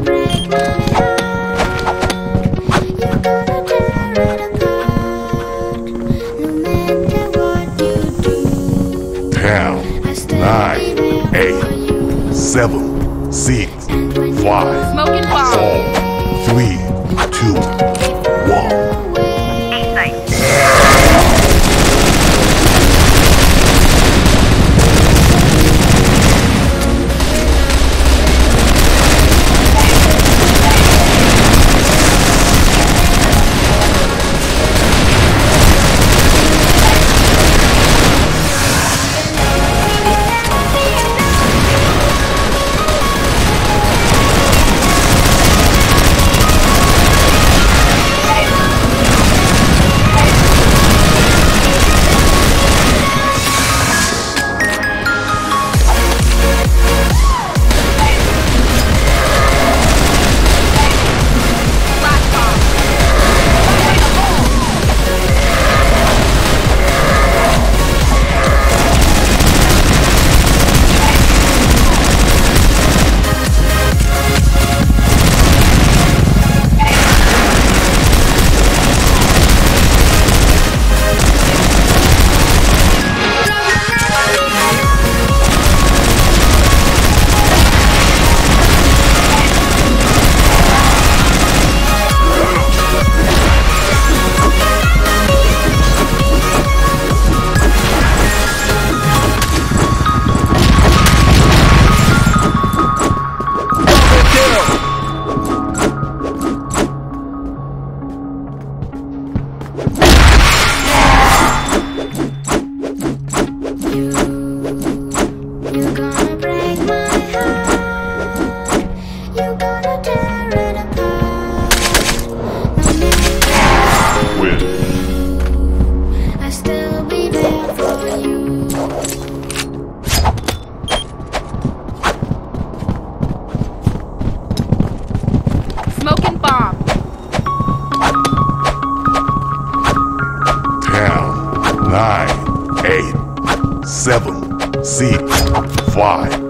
break my heart. You're gonna tear it apart. No matter what you do. 10, 9, 8, 7, 6, 5, Smoking bomb. 4, 3, 2, 1. You're gonna break my heart. You're gonna tear it apart. No matter I'll still be there for you. Smoking bomb. 10, 9, 8, 7, 6, 5,